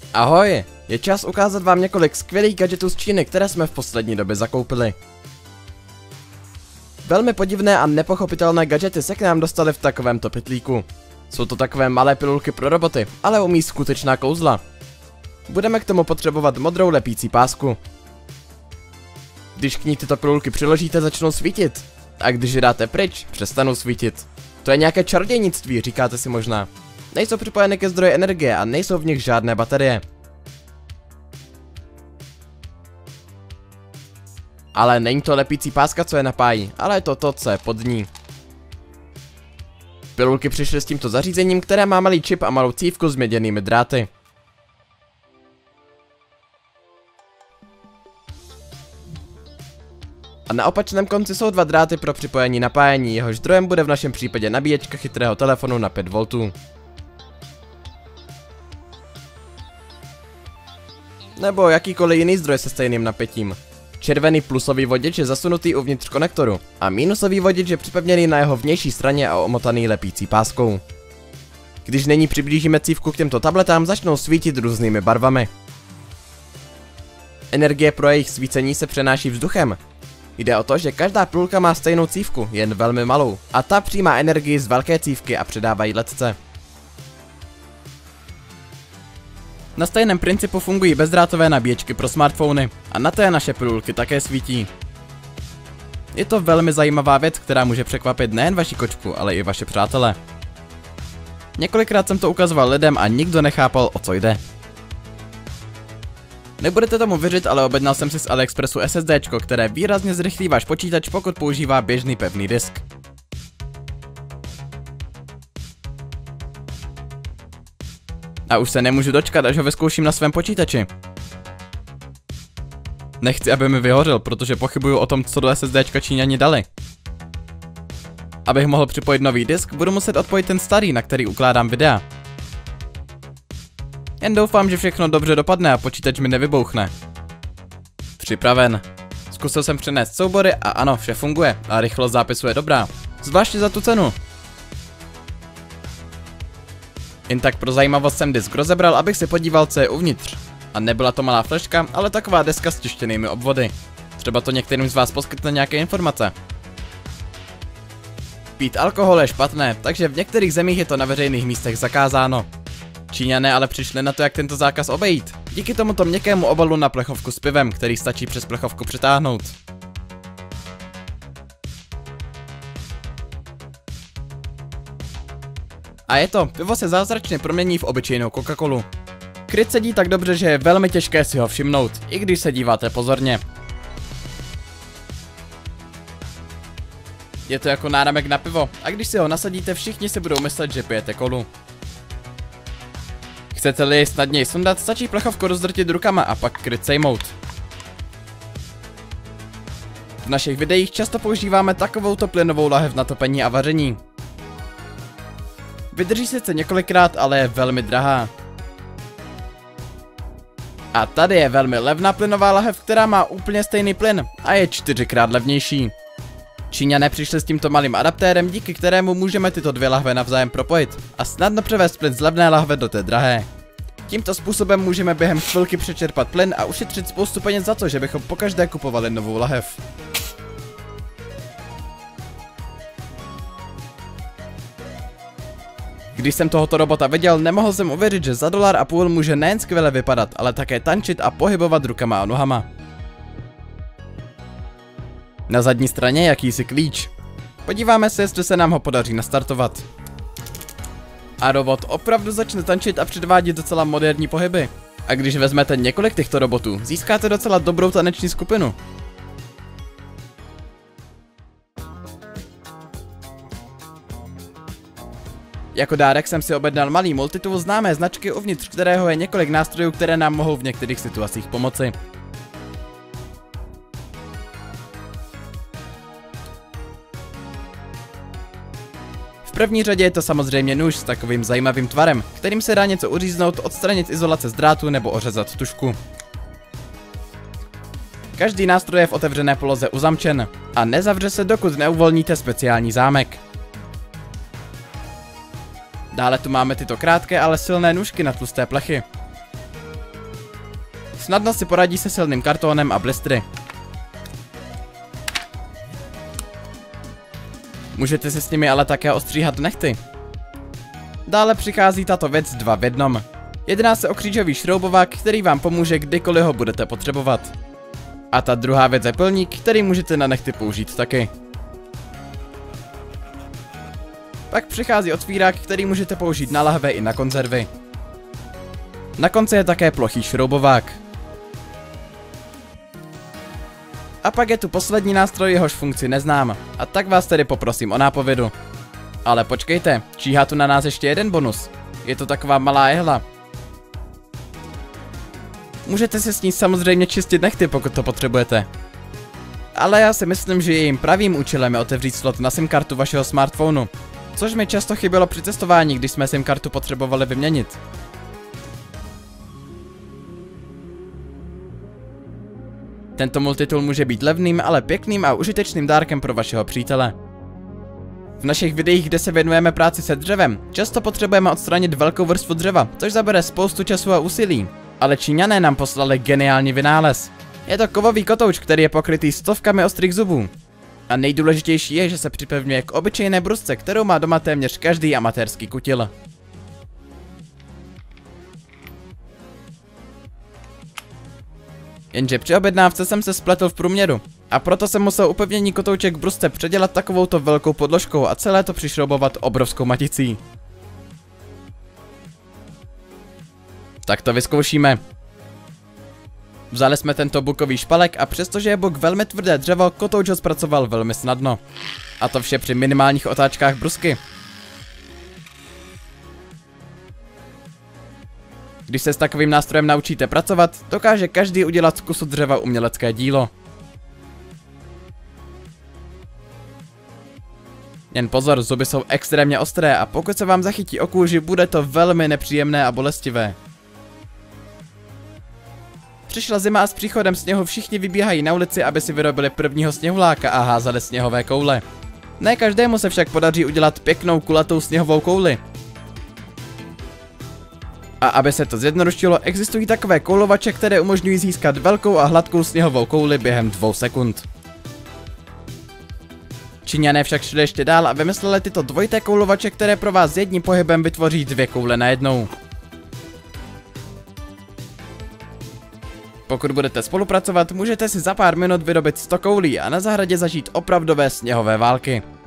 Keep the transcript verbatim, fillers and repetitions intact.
Ahoj, je čas ukázat vám několik skvělých gadgetů z Číny, které jsme v poslední době zakoupili. Velmi podivné a nepochopitelné gadgety se k nám dostaly v takovémto pytlíku. Jsou to takové malé pilulky pro roboty, ale umí skutečná kouzla. Budeme k tomu potřebovat modrou lepící pásku. Když k ní tyto pilulky přiložíte, začnou svítit. A když je dáte pryč, přestanou svítit. To je nějaké čarodějnictví, říkáte si možná. Nejsou připojeny ke zdroji energie a nejsou v nich žádné baterie. Ale není to lepící páska, co je napájí, ale je to to, co je pod ní. Pilulky přišly s tímto zařízením, které má malý čip a malou cívku s měděnými dráty. A na opačném konci jsou dva dráty pro připojení napájení, jehož zdrojem bude v našem případě nabíječka chytrého telefonu na pět voltů. Nebo jakýkoliv jiný zdroj se stejným napětím. Červený plusový vodič je zasunutý uvnitř konektoru a minusový vodič je připevněný na jeho vnější straně a omotaný lepící páskou. Když nyní přiblížíme cívku k těmto tabletám, začnou svítit různými barvami. Energie pro jejich svícení se přenáší vzduchem. Jde o to, že každá pilulka má stejnou cívku, jen velmi malou, a ta přijímá energii z velké cívky a předává ji letce. Na stejném principu fungují bezdrátové nabíječky pro smartfony a na té naše pilulky také svítí. Je to velmi zajímavá věc, která může překvapit nejen vaši kočku, ale i vaše přátele. Několikrát jsem to ukazoval lidem a nikdo nechápal, o co jde. Nebudete tomu věřit, ale objednal jsem si z AliExpressu SSDčko, které výrazně zrychlí váš počítač, pokud používá běžný pevný disk. A už se nemůžu dočkat, až ho vyzkouším na svém počítači. Nechci, aby mi vyhořel, protože pochybuju o tom, co do SSDčka Číňani dali. Abych mohl připojit nový disk, budu muset odpojit ten starý, na který ukládám videa. Jen doufám, že všechno dobře dopadne a počítač mi nevybouchne. Připraven. Zkusil jsem přenést soubory a ano, vše funguje a rychlost zápisu je dobrá. Zvláště za tu cenu. Jen tak pro zajímavost jsem disk rozebral, abych se podíval, co je uvnitř. A nebyla to malá fleška, ale taková deska s tištěnými obvody. Třeba to některým z vás poskytne nějaké informace. Pít alkohol je špatné, takže v některých zemích je to na veřejných místech zakázáno. Číňané ale přišli na to, jak tento zákaz obejít. Díky tomuto měkkému obalu na plechovku s pivem, který stačí přes plechovku přitáhnout. A je to, pivo se zázračně promění v obyčejnou Coca-Colu. Kryt sedí tak dobře, že je velmi těžké si ho všimnout, i když se díváte pozorně. Je to jako náramek na pivo, a když si ho nasadíte, všichni si budou myslet, že pijete kolu. Chcete-li jej snadněji sundat, stačí plechovku rozdrtit rukama a pak kryt sejmout. V našich videích často používáme takovouto plynovou lahev na topení a vaření. Vydrží sice několikrát, ale je velmi drahá. A tady je velmi levná plynová lahev, která má úplně stejný plyn a je čtyřikrát levnější. Číňané přišli s tímto malým adaptérem, díky kterému můžeme tyto dvě lahve navzájem propojit a snadno převést plyn z levné lahve do té drahé. Tímto způsobem můžeme během chvilky přečerpat plyn a ušetřit spoustu peněz za to, že bychom pokaždé kupovali novou lahev. Když jsem tohoto robota viděl, nemohl jsem uvěřit, že za dolar a půl může nejen skvěle vypadat, ale také tančit a pohybovat rukama a nohama. Na zadní straně je jakýsi klíč. Podíváme se, jestli se nám ho podaří nastartovat. A robot opravdu začne tančit a předvádět docela moderní pohyby. A když vezmete několik těchto robotů, získáte docela dobrou taneční skupinu. Jako dárek jsem si objednal malý multitool známé značky, uvnitř kterého je několik nástrojů, které nám mohou v některých situacích pomoci. V první řadě je to samozřejmě nůž s takovým zajímavým tvarem, kterým se dá něco uříznout, odstranit izolace z drátu nebo ořezat tužku. Každý nástroj je v otevřené poloze uzamčen a nezavře se, dokud neuvolníte speciální zámek. Dále tu máme tyto krátké, ale silné nůžky na tlusté plechy. snadno si poradí se silným kartónem a blistry. Můžete si s nimi ale také ostříhat nehty. Dále přichází tato věc dva v jednom. Jedná se o křížový šroubovák, který vám pomůže kdykoliv ho budete potřebovat. A ta druhá věc je pilník, který můžete na nehty použít taky. Pak přichází otvírák, který můžete použít na lahve i na konzervy. Na konci je také plochý šroubovák. A pak je tu poslední nástroj, jehož funkci neznám, a tak vás tedy poprosím o nápovědu. Ale počkejte, číhá tu na nás ještě jeden bonus. Je to taková malá jehla. Můžete si s ní samozřejmě čistit nehty, pokud to potřebujete. Ale já si myslím, že jejím pravým účelem je otevřít slot na SIM kartu vašeho smartphonu. Což mi často chybělo při cestování, když jsme SIM kartu potřebovali vyměnit. Tento multitool může být levným, ale pěkným a užitečným dárkem pro vašeho přítele. V našich videích, kde se věnujeme práci se dřevem, často potřebujeme odstranit velkou vrstvu dřeva, což zabere spoustu času a úsilí. Ale Číňané nám poslali geniální vynález. Je to kovový kotouč, který je pokrytý stovkami ostrých zubů. A nejdůležitější je, že se připevňuje k obyčejné brusce, kterou má doma téměř každý amatérský kutil. Jenže při objednávce jsem se spletl v průměru. A proto jsem musel upevnění kotouček k brusce předělat takovouto velkou podložkou a celé to přišroubovat obrovskou maticí. Tak to vyzkoušíme. Vzali jsme tento bukový špalek a přestože je buk velmi tvrdé dřevo, kotouč ho zpracoval velmi snadno. A to vše při minimálních otáčkách brusky. Když se s takovým nástrojem naučíte pracovat, dokáže každý udělat z kusu dřeva umělecké dílo. Jen pozor, zuby jsou extrémně ostré a pokud se vám zachytí o kůži, bude to velmi nepříjemné a bolestivé. Přišla zima a s příchodem sněhu všichni vybíhají na ulici, aby si vyrobili prvního sněhuláka a házeli sněhové koule. Ne každému se však podaří udělat pěknou kulatou sněhovou kouli. A aby se to zjednodušilo, existují takové koulovače, které umožňují získat velkou a hladkou sněhovou kouli během dvou sekund. Číňané však šli ještě dál a vymysleli tyto dvojité koulovače, které pro vás jedním pohybem vytvoří dvě koule najednou. Pokud budete spolupracovat, můžete si za pár minut vyrobit sto koulí a na zahradě zažít opravdové sněhové války.